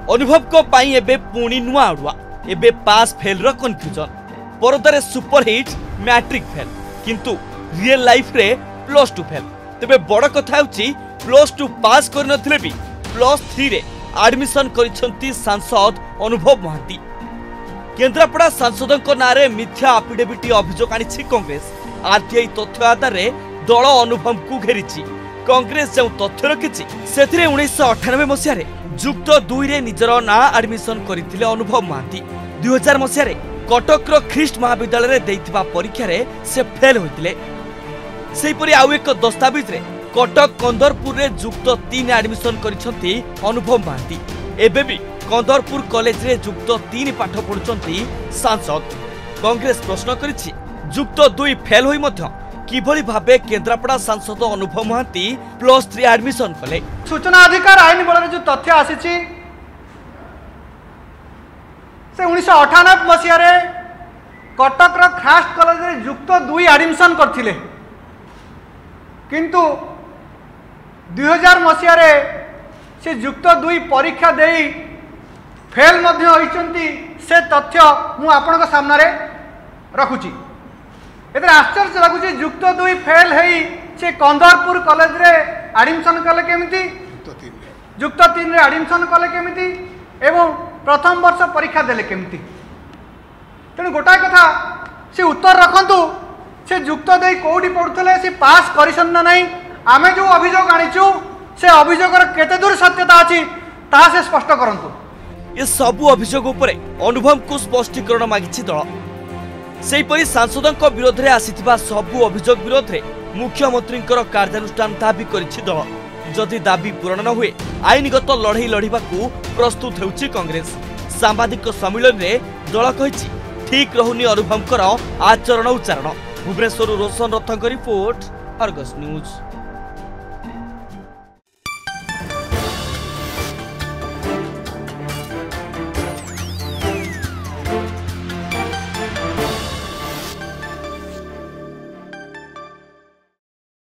अनुभव को पाई एबे पुणी नुआ अड़ुआ एबे पास फेल रो कन्फ्यूजन परदारे सुपरहिट मैट्रिक फेल किंतु रियल लाइफ रे +2 फेल। तेबे बड़ कथा होची +2 पास कर नथिले भी +3 रे एडमिशन करिसंती सांसद अनुभव महांती। केन्द्रापड़ा सांसदों नारे मिथ्या आफिडेविट अभियोग आनी कांग्रेस। आरटीआई तथ्य आधार रे दल अनुभव को घेरी। कांग्रेस जो तथ्य रखी से 1998 मसीह जुक्त 2 रे निजर ना एडमिशन करथिले अनुभव महांती। 2000 मसीह कटक ख्रीस्ट महाविद्यालय रे देइथिबा परीक्षा रे से फेल होइतिले। सेहिपरि आउ एक दस्तावेज रे कटक कंदरपुर रे जुक्त 3 एडमिशन करिसंती अनुभव महांती। एबे भी कंदरपुर कॉलेज रे जुक्त 3 पाठ पढुचंती सांसद। कांग्रेस प्रश्न करिछि जुक्त 2 फेल होई मध्य किभली भाबे केन्द्रापड़ा सांसद अनुभव महांती +3 एडमिशन कले। सूचना अधिकार आईन बल जो तथ्य आसीछि से 1998 मसीह रे कटक ख्रीस्ट कॉलेज रे जुक्त 2 एडमिशन करथिले किंतु 2000 मसीह रे से जुक्त 2 परीक्षा देई फेल मध्य होइचंती से तथ्य मु आपन को सामने रे रखुची। एते आश्चर्य लगुची जुक्त 2 फेल हेई से कंदरपुर कॉलेज रे एडमिशन कले केमिति जुक्त 3 रे एडमिशन कले केमिति एवं प्रथम वर्ष परीक्षा देले केमिति। तेणु गोटाए कथा से उत्तर रखंतु से जुक्त 2 कोडी पढुथले से पास करिसन ना नहीं। आमे जो अभियोग आनिचु से अभियोगर केते दूर सत्यता अछि ता से स्पष्ट करंतु। ये सबु अभियोग उपरे अनुभव को स्पष्टीकरण मागिछि दल। सेहिपरि सांसदों विरोध में आसीथिबा सबु अभियोग विरोध में मुख्यमंत्री कार्यानुष्ठान दाबी करिछि दल। जदि दाबी पूरण न हुए आईनगत लड़ई लड़िबाकू प्रस्तुत हेउछि कांग्रेस। सांबादिक सम्मेलन में दल कहिछि ठीक रहुनी अनुभवकर आचरण उच्चारण। भुवनेश्वर रोशन रथक रिपोर्ट, अर्गस न्यूज।